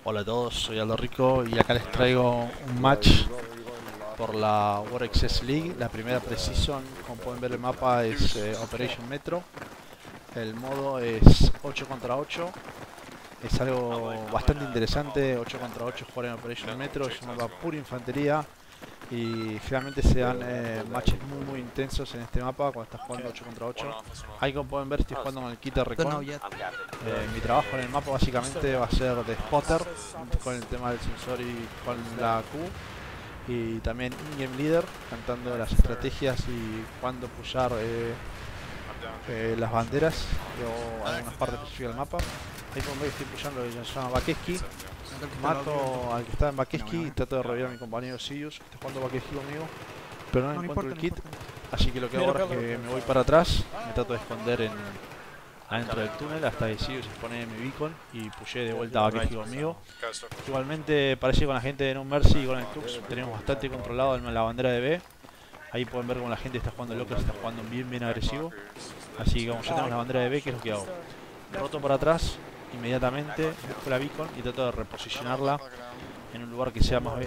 Hola a todos, soy Aldo Rico y acá les traigo un match por la World Access League. La primera Precision, como pueden ver el mapa, es Operation Metro. El modo es 8 contra 8. Es algo bastante interesante, 8 contra 8 jugar en Operation Metro. Es un mapa pura infantería y generalmente se dan matches muy intensos en este mapa cuando estás jugando 8 contra 8. Ahí, como pueden ver, estoy jugando con el kit de Recon. Mi trabajo en el mapa básicamente va a ser de spotter con el tema del sensor y con la Q, y también in-game leader, cantando las estrategias y cuándo pulsar las banderas o algunas partes específicas del mapa. Ahí, como veis, estoy pulsando el que se llama Bakeski. Mato al que está en Bakeski y trato de revivir a mi compañero Sirius, que está jugando Bakeski conmigo, pero no encuentro el kit. Así que lo que hago ahora es que me voy para atrás, me trato de esconder adentro del túnel hasta que Sirius se pone en mi beacon y pushé de vuelta a Bakeski conmigo. Igualmente, parece que con la gente de No Mercy y con el Tux tenemos bastante controlado la bandera de B. Ahí pueden ver cómo la gente está jugando loco, está jugando bien agresivo. Así que como ya tenemos la bandera de B, ¿qué es lo que hago? Roto para atrás inmediatamente, busco la beacon y trato de reposicionarla en un lugar que sea más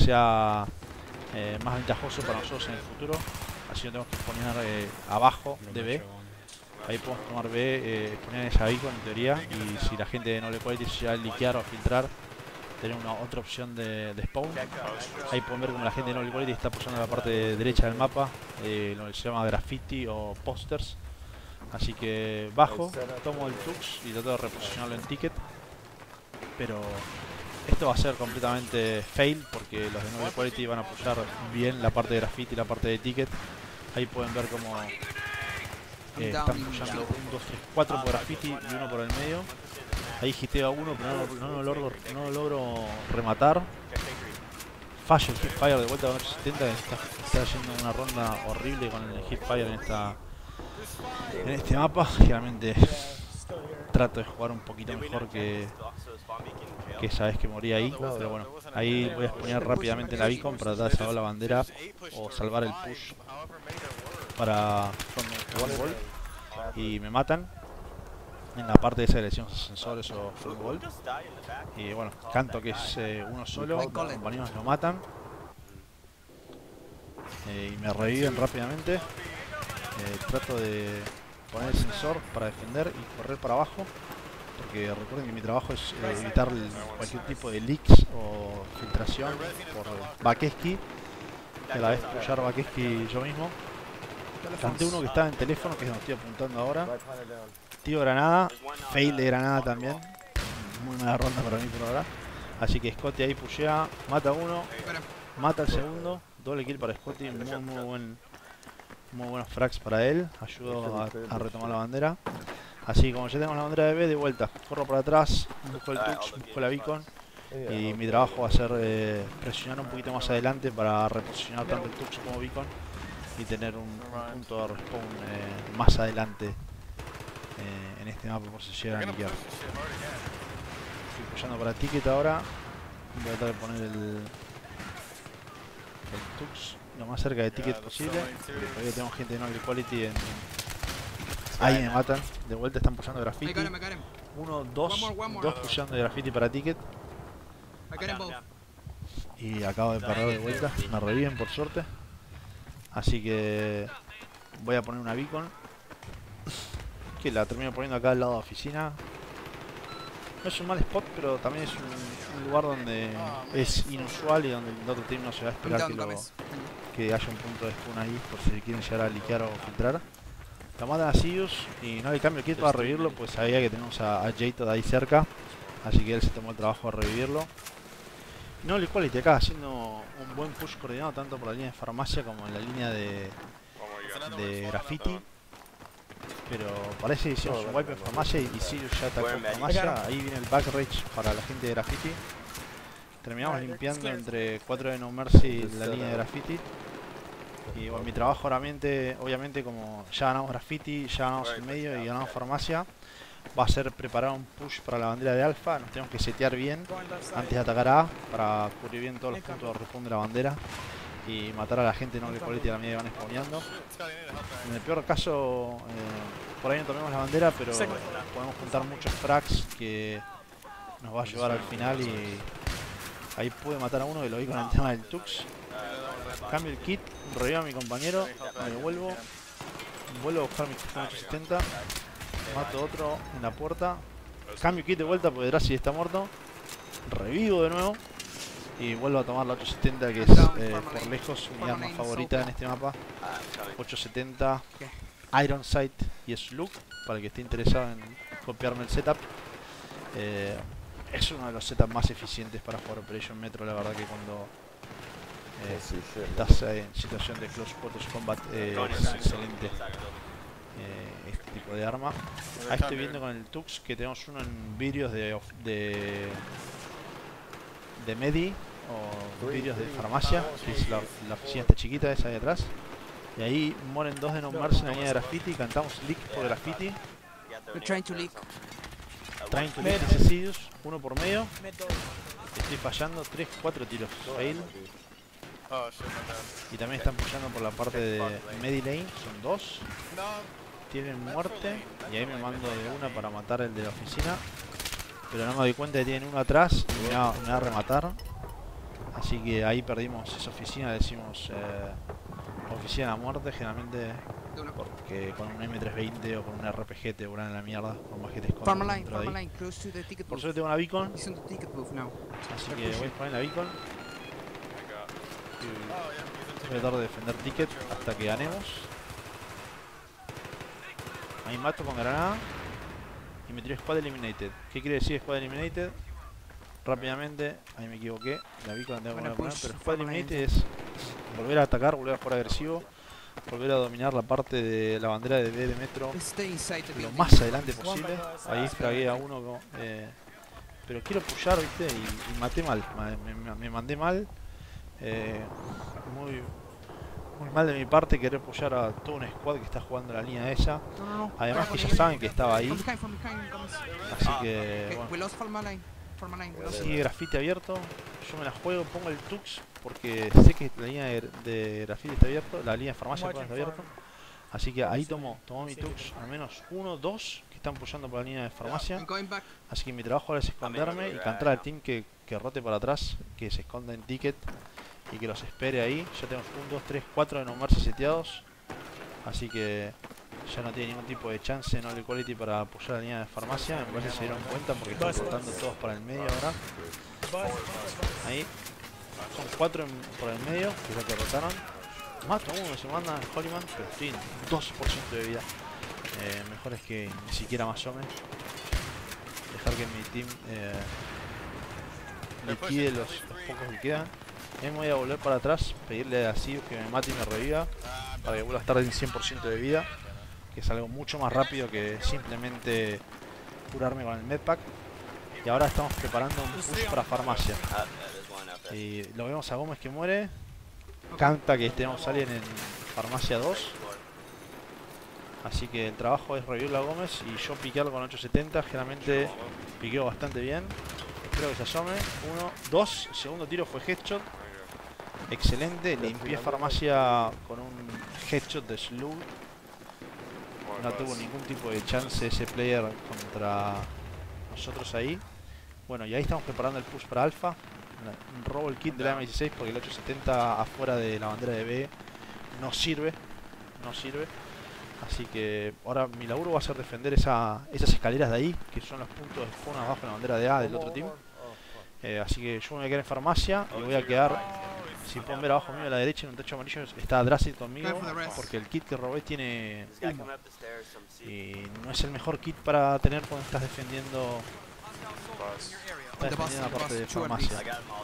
ventajoso para nosotros en el futuro. Así no tenemos que poner abajo de B. Ahí podemos tomar B, poner esa beacon en teoría, y si la gente no le puede llega a liquear o filtrar, tener otra opción de spawn. Ahí pueden ver como la gente de No Quality está pulsando la parte derecha del mapa, lo que se llama graffiti o posters. Así que bajo, tomo el Tux y trato de reposicionarlo en ticket. Pero esto va a ser completamente fail porque los de No Quality van a pulsar bien la parte de graffiti y la parte de ticket. Ahí pueden ver como están pushando 1, 2, 3, 4 por graffiti y 1 por el medio. Ahí hiteo a uno, pero no lo logro rematar. Fallo el hipfire de vuelta con 870. Está haciendo una ronda horrible con el hipfire en este mapa. Generalmente trato de jugar un poquito mejor que esa vez que morí ahí. Pero bueno, ahí voy a exponer rápidamente la beacon para tratar de salvar la bandera o salvar el push para one wall. Y me matan en la parte de esa dirección, sensores o full wall. Y bueno, canto que es uno solo, los compañeros lo matan y me reviven rápidamente. Trato de poner el sensor para defender y correr para abajo, porque recuerden que mi trabajo es evitar cualquier tipo de leaks o filtración por Bakeski, y a la vez pullar Bakeski yo mismo. Canté uno que estaba en teléfono, que es donde estoy apuntando ahora. Tiro granada, fail de granada también. Muy mala ronda para mí por ahora. Así que Scotty ahí pushea, mata a uno, mata al segundo. Doble kill para Scotty, muy buenos frags para él. Ayudo a retomar la bandera. Así como ya tenemos la bandera de B, de vuelta. Corro para atrás, busco el Tux, busco la beacon. Y mi trabajo va a ser presionar un poquito más adelante para reposicionar tanto el Tux como beacon y tener un punto de respawn más adelante en este mapa por si llegan a liquear. Estoy apoyando para ticket ahora. Voy a tratar de poner el Tux lo más cerca de ticket posible, porque todavía tengo gente de No Quality ahí me matan. De vuelta están pushando graffiti. Uno, dos pushando de graffiti para ticket. Y acabo de perder de vuelta. Me reviven por suerte. Así que voy a poner una beacon, que la termino poniendo acá al lado de la oficina. No es un mal spot, pero también es un lugar donde es inusual y donde el otro team no se va a esperar que haya un punto de spawn ahí por si quieren llegar a liquear o filtrar. Lo matan a Sirius y no le cambio el kit para revivirlo, pues sabía que tenemos a Jato de ahí cerca, así que él se tomó el trabajo de revivirlo. Y No Quality acá haciendo un buen push coordinado tanto por la línea de farmacia como en la línea de graffiti. Pero parece que hicimos un wipe en farmacia y Sirius ya atacó en farmacia. Ahí viene el back rage para la gente de graffiti. Terminamos limpiando entre 4 de No Mercy la línea de graffiti. Y bueno, mi trabajo obviamente como ya ganamos graffiti, ya ganamos el medio y ganamos farmacia, va a ser preparar un push para la bandera de alfa. Nos tenemos que setear bien antes de atacar A para cubrir bien todos los puntos de respawn de la bandera y matar a la gente No Quality a la medida que van spawneando. En el peor caso, por ahí no tomemos la bandera, pero podemos juntar muchos frags que nos va a llevar al final y ahí pude matar a uno que lo vi con el tema del Tux. Cambio el kit, revivo a mi compañero, me vuelvo a buscar mi kit con 870, mato otro en la puerta, cambio el kit de vuelta porque Drazi está muerto, revivo de nuevo y vuelvo a tomar la 870 que es por lejos mi arma favorita en este mapa. 870, Iron Sight y Slug, para el que esté interesado en copiarme el setup. Es uno de los setups más eficientes para jugar Operation Metro, la verdad que cuando estás en situación de Close Quarters Combat es excelente este tipo de arma. Ahí estoy viendo con el Tux que tenemos uno en vídeos de Medi o vídeos de farmacia, que es la oficina esta chiquita esa de atrás. Y ahí mueren dos de No Mercy en la línea de graffiti, cantamos Leak por graffiti. Trying to leak dice Sidious, uno por medio. Estoy fallando, 3-4 tiros, fail. Y también están pushando por la parte de Medi Lane, son dos. Tienen muerte y ahí me mando de una para matar el de la oficina. Pero no me doy cuenta que tienen uno atrás y me va a rematar. Así que ahí perdimos esa oficina, decimos oficina de la muerte generalmente, porque con un M320 o con un RPG te vuelan en la mierda, por más que te escondas dentro de ahí. Por suerte tengo una beacon, así que voy a poner la beacon. Voy a tratar de defender ticket hasta que ganemos. Ahí mato con granada y me tiro Squad Eliminated. ¿Qué quiere decir Squad Eliminated? Rápidamente, ahí me equivoqué, la beacon la tengo que poner, pero Squad Eliminated es volver a atacar, volver a jugar agresivo, volver a dominar la parte de la bandera de B de Metro lo más adelante posible. Ahí tragué a uno, pero quiero pushar, viste, y maté mal, me mandé mal. Muy mal de mi parte querer apoyar a todo un squad que está jugando la línea de ella. Además que ya saben que estaba ahí. Así que bueno. Sigue grafiti abierto. Yo me la juego, pongo el Tux porque sé que la línea de grafiti está abierto. La línea de farmacia está abierta. Así que ahí tomó mi Tux. Al menos uno, dos que están apoyando por la línea de farmacia. Así que mi trabajo ahora es esconderme y cantar al team que rote para atrás, que se esconda en ticket y que los espere ahí. Ya tenemos 1, 2, 3, 4 de No Mercy seteados. Así que ya no tiene ningún tipo de chance no quality para apoyar la línea de farmacia. Me parece que se dieron cuenta porque están rotando todos para el medio ahora. Ahí. Son 4 por el medio, que es lo que rotaron. Mato a uno, se manda Holyman, pero estoy en 2% de vida. Mejor es que ni siquiera me asome. Dejar que mi team liquide los pocos que quedan. Me voy a volver para atrás, pedirle a Sidious que me mate y me reviva para que vuelva a estar en 100% de vida, que es algo mucho más rápido que simplemente curarme con el medpack. Y ahora estamos preparando un push para farmacia. Y lo vemos a Gómez que muere. Canta que tenemos a alguien en farmacia 2. Así que el trabajo es revivir a Gómez y yo piquearlo con 870. Generalmente piqueo bastante bien. Espero que se asome. 1, 2. El segundo tiro fue headshot. Excelente. Limpié farmacia con un headshot de Slug. No tuvo ningún tipo de chance ese player contra nosotros ahí. Bueno, y ahí estamos preparando el push para Alpha. Robo el kit de la M16 porque el 870 afuera de la bandera de B no sirve. Así que ahora mi laburo va a ser defender esas escaleras de ahí, que son los puntos de spawn abajo en la bandera de A del otro team. Así que yo me voy a quedar en farmacia y voy a quedar, si pueden ver abajo mío a la derecha en un techo amarillo está Drazi conmigo, porque el kit que robé tiene humo. Y no es el mejor kit para tener cuando estás defendiendo la parte de farmacia.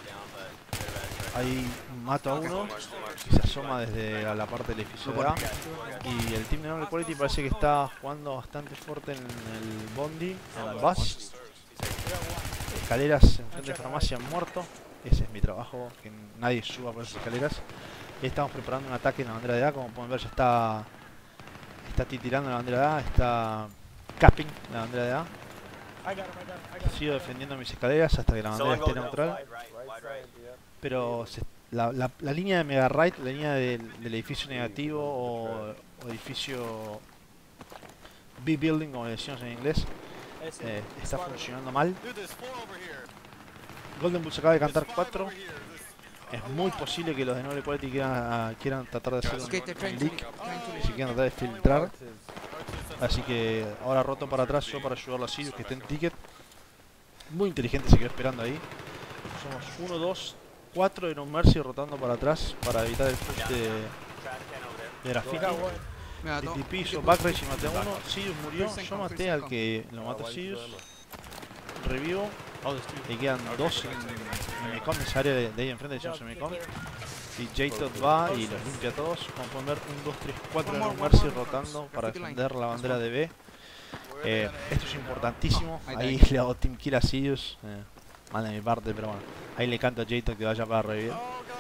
Ahí mato a uno que se asoma desde la parte del edificio de A. Y el team de Noble Quality parece que está jugando bastante fuerte en el Bondi, en el bus. Escaleras enfrente de farmacia muerto. Ese es mi trabajo, que nadie suba por esas escaleras. Y estamos preparando un ataque en la bandera de A. Como pueden ver ya está titirando la bandera de A, está capping la bandera de A. Sigo defendiendo mis escaleras hasta que la bandera esté neutral. Pero la línea de Mega Right, la línea del edificio negativo o edificio B-Building, como decimos en inglés, está funcionando mal. Golden Bull se acaba de cantar 4. Es muy posible que los de Noble Quality quieran tratar de hacer un leak, si quieran tratar de filtrar. Así que ahora roto para atrás yo para ayudarlo a Sirius que esté en ticket. Muy inteligente, se quedó esperando ahí. Somos 1, 2, 4 de No Mercy rotando para atrás para evitar el push de Graffiti. DTP hizo backrage y maté a uno. Sirius murió. Yo maté al que lo mató Sirius. Revivo. Y quedan 2 en Memecom, esa área de ahí enfrente decimos Memecom. Y J-Tot va y los limpia a todos. Como pueden ver, 1, 2, 3, 4 de No Mercy rotando para defender la bandera de B. Esto es importantísimo. Ahí le hago team kill a Sirius. Mal de mi parte, pero bueno. Ahí le canto a J-Tot que vaya para revivir.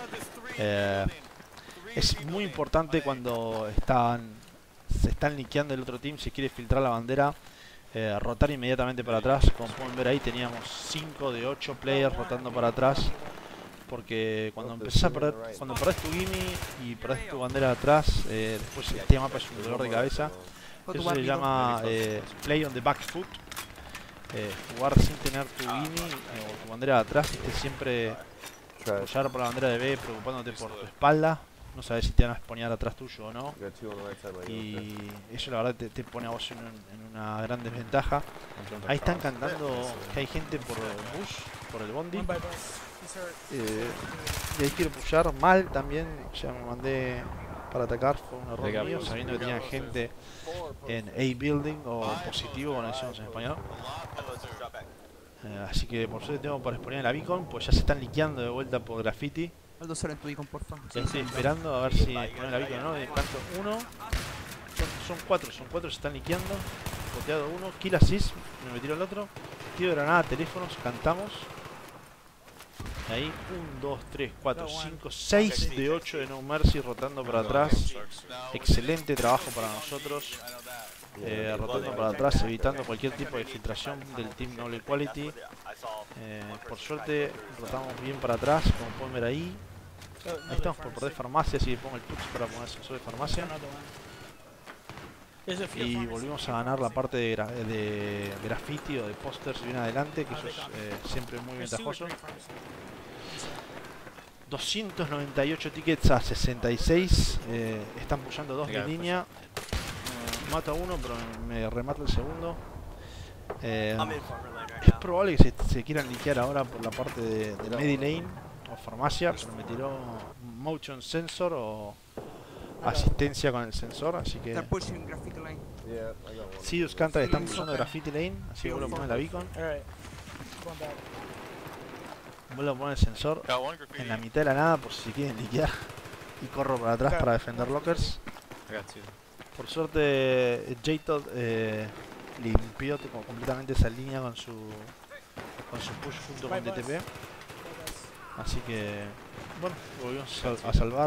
Es muy importante cuando se están liqueando el otro team. Si quiere filtrar la bandera, rotar inmediatamente para atrás. Como pueden ver ahí teníamos 5 de 8 players rotando para atrás. Porque cuando empezás a perder, cuando perdés tu gimme y perdés tu bandera atrás, después este mapa es un dolor de cabeza. Eso se llama play on the back foot. Jugar sin tener tu gimme o tu bandera de atrás, siempre apoyar por la bandera de B, preocupándote por tu espalda. No sabes si te van a spawnear atrás tuyo o no. Y eso la verdad te pone a vos en una gran desventaja. Ahí están cantando que hay gente por Bush, por el bondi. Y ahí quiero pushar mal también. Ya me mandé para atacar, fue un error mío, sabiendo que tenían gente en A building o positivo, como decimos en español. Así que por suerte tengo para exponer la beacon, pues ya se están liqueando de vuelta por Graffiti. Aldo, solo en tu beacon, porfa. Ya estoy esperando a ver si ponen la beacon o no. Canto 1. Son 4, se están liqueando. Boteado 1, kill assist, me metieron el otro. Tiro de granada, teléfonos, cantamos. Ahí, 1, 2, 3, 4, 5, 6 de 8 de No Mercy rotando para atrás. Excelente trabajo para nosotros. Rotando para atrás, evitando cualquier tipo de filtración del Team Noble Quality. Por suerte, rotamos bien para atrás, como pueden ver ahí. Ahí estamos por perder farmacia, así que pongo el push para poner sensor de farmacia. Y volvimos a ganar la parte de graffiti o de posters bien adelante, que eso es siempre muy ventajoso. 298 tickets a 66. Están pushando 2 de línea. Mato a uno, pero me remato el segundo. Es probable que se quieran liquear ahora por la parte de Medilane o farmacia, pero me tiró motion sensor o asistencia con el sensor, así que Sirius canta que están usando Graffiti Lane, así que vuelvo a poner la beacon. Vuelvo a poner el sensor en la mitad de la nada por si quieren liquear. Y corro para atrás para defender lockers. Por suerte J-Tot limpió completamente esa línea con su push junto con DTP. Así que bueno, volvimos a salvar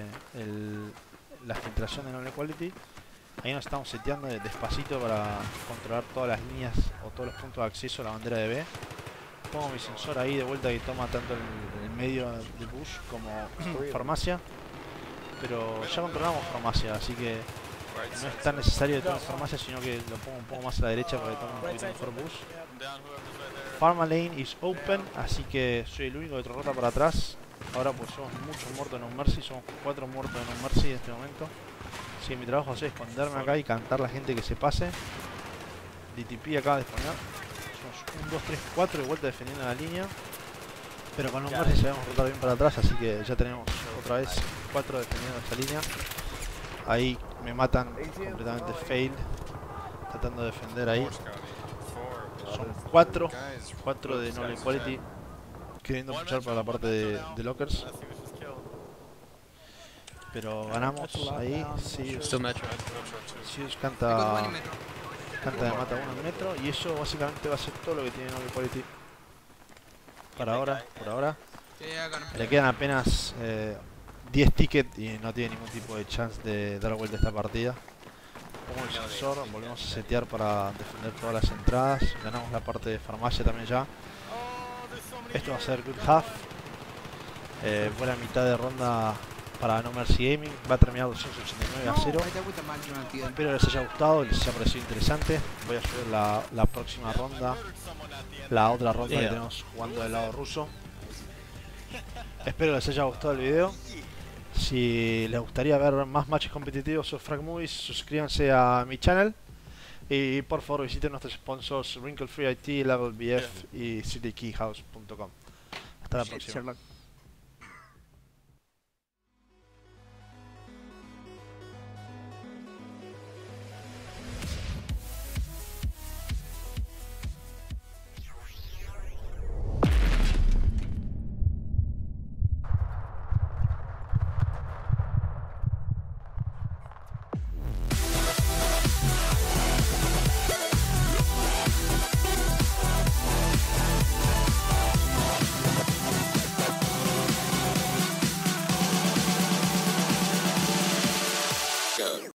la filtración de Noble Quality. Ahí nos estamos seteando despacito para controlar todas las líneas o todos los puntos de acceso a la bandera de B. Pongo mi sensor ahí de vuelta que toma tanto el medio de Bush como farmacia. Pero ya controlamos farmacia, así que no es tan necesario tomar farmacia, sino que lo pongo un poco más a la derecha para que tome un poquito mejor Bush. Pharma Lane is open, así que soy el único que rota para atrás. Ahora pues somos muchos muertos en No Mercy, somos 4 muertos en No Mercy en este momento. Así que mi trabajo es esconderme acá y cantar a la gente que se pase. DTP acaba de spawnear. Somos 1, 2, 3, 4 de vuelta defendiendo la línea. Pero con No Mercy sabemos rotar bien para atrás, así que ya tenemos otra vez 4 defendiendo esta línea. Ahí me matan completamente fail, tratando de defender ahí. Son 4 de Noble Quality queriendo luchar para la parte de lockers. Pero ganamos ahí. Sirius canta de mata 1 en metro. Y eso básicamente va a ser todo lo que tiene Noble Quality para ahora, por ahora. Le quedan apenas 10 tickets y no tiene ningún tipo de chance de dar vuelta a esta partida. Pongo el sensor, volvemos a setear para defender todas las entradas. Ganamos la parte de farmacia también ya. Esto va a ser good half. Buena mitad de ronda para No Mercy Gaming. Va a terminar 289 a 0. Espero les haya gustado, les haya parecido interesante. Voy a subir la próxima ronda, la otra ronda que tenemos jugando del lado ruso. Espero les haya gustado el video. Si les gustaría ver más matches competitivos o Frag Movies, suscríbanse a mi channel. Y por favor visiten nuestros sponsors Wrinkle Free IT, Level BF y CityKeyhouse.com. Hasta la próxima.